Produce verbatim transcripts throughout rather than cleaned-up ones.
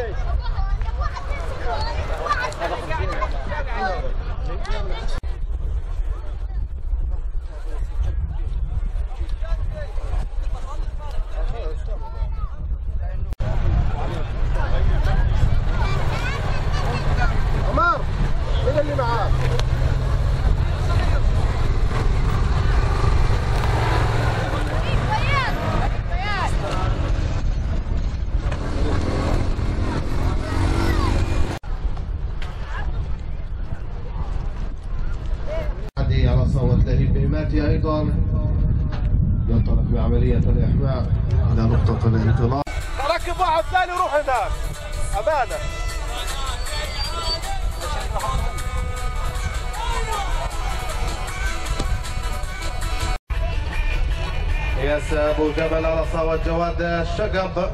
عمر مين اللي معاك؟ على صوت لهيب بهماتي ايضا ينطلق بعمليه الاحماء الى نقطه الانطلاق. ركب واحد ثاني وروح هناك امانه. ياس ابو جبل على صوت جواد الشقب.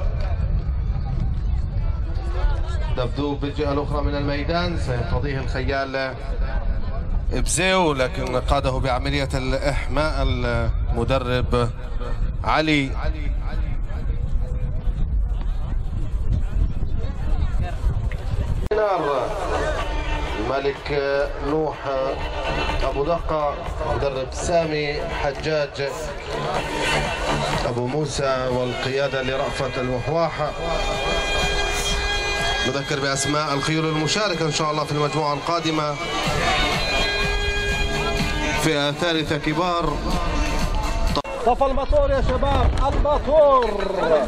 دبدوب بالجهه الاخرى من الميدان سيقتضيه الخيال بزيو، لكن قاده بعملية الإحماء المدرب علي. نار الملك نوح أبو دقة، مدرب سامي حجاج أبو موسى، والقيادة لرأفت المحواحة. نذكر بأسماء الخيول المشاركة إن شاء الله في المجموعة القادمة. فئة ثالثة كبار. طفى الموتور يا شباب، الموتور.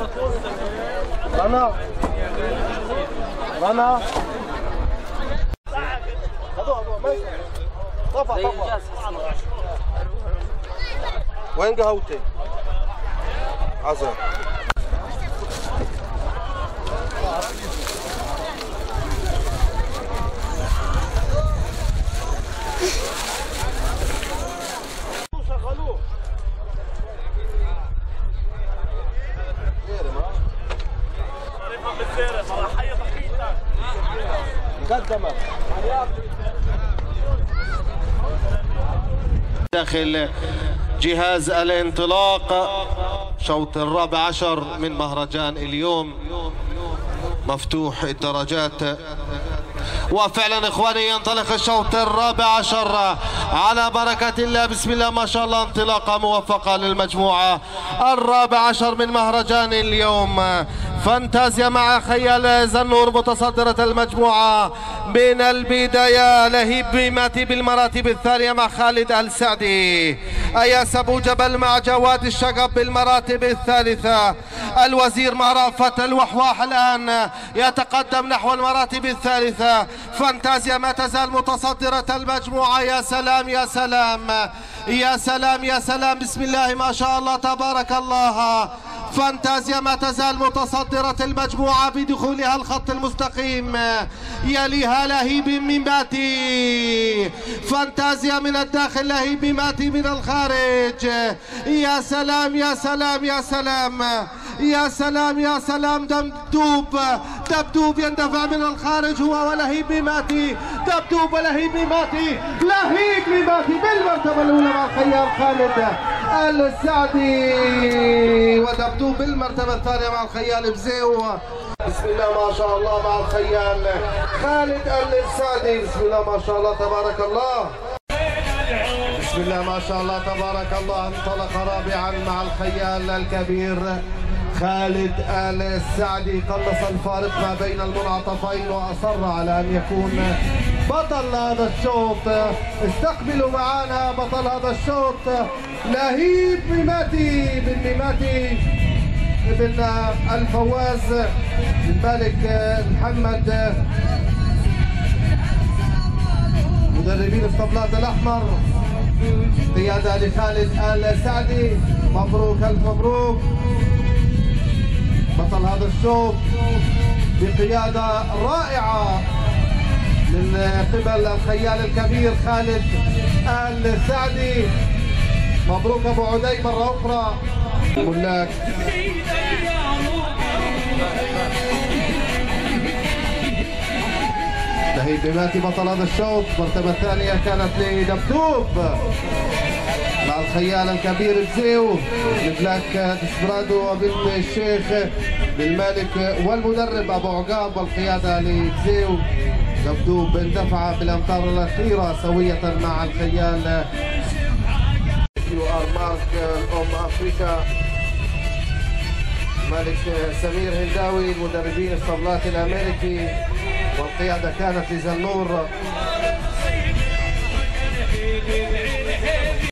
رنا رنا طفى طفى. وين قهوتي؟ عزم. داخل جهاز الانطلاق شوط الرابع عشر من مهرجان اليوم مفتوح الدرجات. وفعلا اخواني ينطلق الشوط الرابع عشر على بركة الله. بسم الله ما شاء الله، انطلاقة موفقة للمجموعة الرابع عشر من مهرجان اليوم. فانتازيا مع خيال زنور متصدرة المجموعة من البداية. لهيب بهماتي بالمراتب الثانية مع خالد السعدي. اياس ابو جبل مع جواد الشقب بالمراتب الثالثة. الوزير مع رأفت الوحواح الآن يتقدم نحو المراتب الثالثة. فانتازيا ما تزال متصدرة المجموعة. يا سلام يا سلام يا سلام يا سلام، بسم الله ما شاء الله تبارك الله. فانتازيا ما تزال متصدرة المجموعة بدخولها الخط المستقيم، يليها لهيب بهماتي. فانتازيا من الداخل، لهيب بهماتي من الخارج. يا سلام يا سلام يا سلام يا سلام يا سلام. دبدوب دبدوب يندفع من الخارج هو ولهيب بهماتي. دبدوب ولهيب بهماتي. لهيب بهماتي بالمرتبة الأولى مع الخيال خالد السعدي، ودبدوب بالمرتبة الثانية مع الخيال بزيو. بسم الله ما شاء الله مع الخيال خالد السعدي. بسم الله ما شاء الله تبارك الله. بسم الله ما شاء الله تبارك الله. انطلق رابعا مع الخيال الكبير خالد السعدي. قلص الفارق ما بين المنعطفين وأصر على أن يكون بطل هذا الشوط. استقبلوا معنا بطل هذا الشوط لهيب بهماتي بن بهماتي ابن الفواز الملك محمد، مدربين اسطبلات الأحمر، قيادة لخالد السعدي. مبروك ألف مبروك. بطل هذا الشوط بقيادة رائعة من قبل الخيال الكبير خالد السعدي. مبروك ابو عدي مرة اخرى. ملاك لهيب بهماتي بطل هذا الشوط. المرتبة الثانية كانت لدبدوب مع الخيال الكبير بزيو، البلاك ديسبرادو وبنت الشيخ للمالك والمدرب أبو عقاب، والقيادة لتزيو يبدو باندفع بالأمتار الأخيرة سوية مع الخيال يو ار مارك أم أفريكا. ملك سمير هنداوي مدربين الصبلات الأمريكي، والقيادة كانت لزنور.